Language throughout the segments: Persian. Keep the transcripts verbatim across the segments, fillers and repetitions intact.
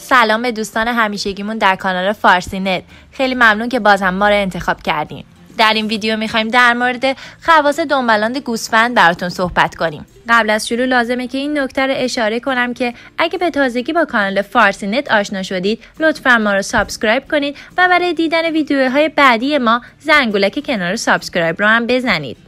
سلام به دوستان همیشگیمون در کانال فارسی نت. خیلی ممنون که باز هم ما رو انتخاب کردین. در این ویدیو میخوایم در مورد خواص دنبالاند گوسفند براتون صحبت کنیم. قبل از شروع لازمه که این نکته رو اشاره کنم که اگه به تازگی با کانال فارسی نت آشنا شدید لطفا ما رو سابسکرایب کنید و برای دیدن ویدیوهای بعدی ما زنگولک کنار سابسکرایب رو هم بزنید.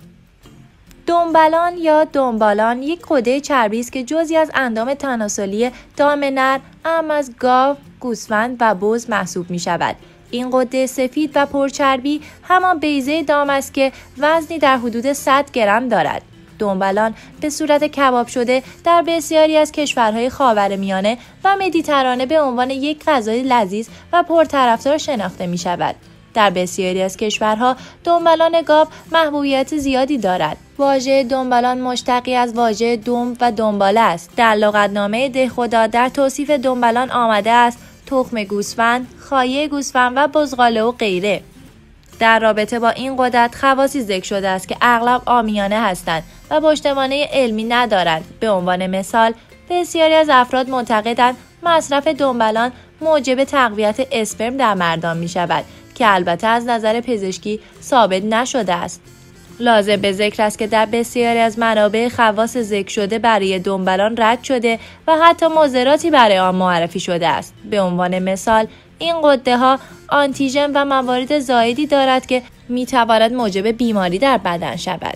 دنبالان یا دنبالان یک غده چربی است که جزئی از اندام تناسلی دام نر، اعم از گاو، گوسفند و بز محسوب می شود. این غده سفید و پرچربی همان بیضه دام است که وزنی در حدود صد گرم دارد. دنبالان به صورت کباب شده در بسیاری از کشورهای خاورمیانه و مدیترانه به عنوان یک غذای لذیذ و پرطرفدار شناخته می شود. در بسیاری از کشورها دنبالان گاو محبوبیت زیادی دارد. واژه دنبالان مشتقی از واژه دنب و دنباله است. در لغتنامه دهخدا در توصیف دنبالان آمده است تخم گوسفند، خایه گوسفند و بزغاله و غیره. در رابطه با این غدد خواصی ذکر شده است که اغلب عامیانه هستند و پشتوانه علمی ندارند. به عنوان مثال بسیاری از افراد معتقدند مصرف دنبالان موجب تقویت اسپرم در مردان می شود که البته از نظر پزشکی ثابت نشده است. لازم به ذکر است که در بسیاری از منابع خواص ذکر شده برای دنبالان رد شده و حتی مضراتی برای آن معرفی شده است. به عنوان مثال این غده ها آنتیژن و موارد زائدی دارد که می تواند موجب بیماری در بدن شود.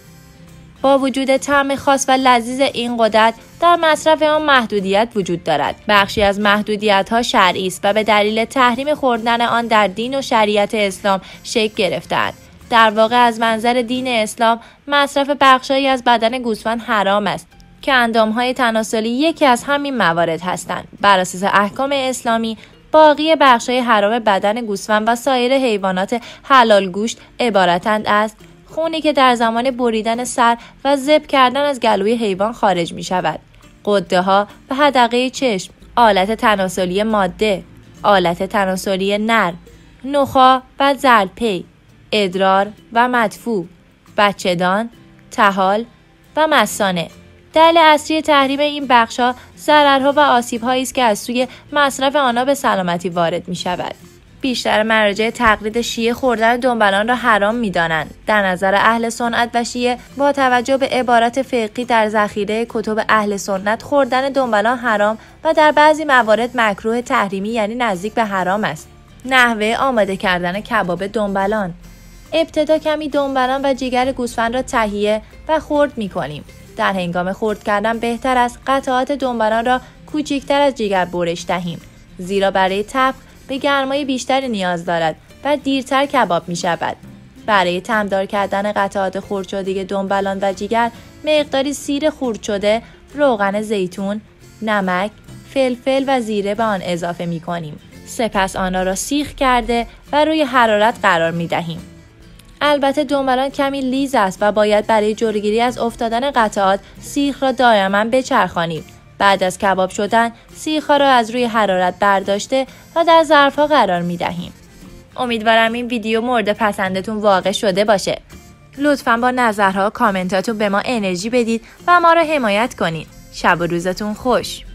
با وجود طعم خاص و لذیذ این غدد در مصرف آن محدودیت وجود دارد. بخشی از محدودیت ها شرعی است و به دلیل تحریم خوردن آن در دین و شریعت اسلام شکل گرفته‌اند. در واقع از منظر دین اسلام مصرف بخشایی از بدن گوسفند حرام است که اندامهای تناسلی یکی از همین موارد هستند. بر اساس احکام اسلامی باقی بخشای حرام بدن گوسفند و سایر حیوانات حلال گوشت عبارتند از خونی که در زمان بریدن سر و ذبح کردن از گلوی حیوان خارج می شود، غده ها و حدقه چشم، آلت تناسلی ماده، آلت تناسلی نر، نخاع و زردپی، ادرار و مدفوع، بچه‌دان، طحال و مثانه. دلیل اصلی تحریم این بخش‌ها ضررها و آسیب‌هایی است که از سوی مصرف آنها به سلامتی وارد می‌شود. بیشتر مراجع تقلید شیعه خوردن دنبالان را حرام می‌دانند. در نظر اهل سنت و شیعه با توجه به عبارت فقهی در ذخیره کتب اهل سنت خوردن دنبالان حرام و در بعضی موارد مکروه تحریمی یعنی نزدیک به حرام است. نحوه آماده کردن کباب دنبالان: ابتدا کمی دنبالان و جگر گوسفند را تهیه و خرد می‌کنیم. در هنگام خرد کردن بهتر است قطعات دنبالان را کوچکتر از جگر برش دهیم، زیرا برای طبخ به گرمای بیشتری نیاز دارد و دیرتر کباب می شود. برای تمدار کردن قطعات خرد شده دنبالان و جگر مقداری سیر خرد شده، روغن زیتون، نمک، فلفل و زیره به آن اضافه می کنیم. سپس آنها را سیخ کرده و روی حرارت قرار می دهیم. البته دنبالان کمی لیز است و باید برای جلوگیری از افتادن قطعات سیخ را دائما بچرخانیم. بعد از کباب شدن سیخ‌ها را از روی حرارت برداشته و در ظرف‌ها قرار می‌دهیم. امیدوارم این ویدیو مورد پسندتون واقع شده باشه. لطفاً با نظرها و کامنتاتون به ما انرژی بدید و ما را حمایت کنید. شب و روزتون خوش.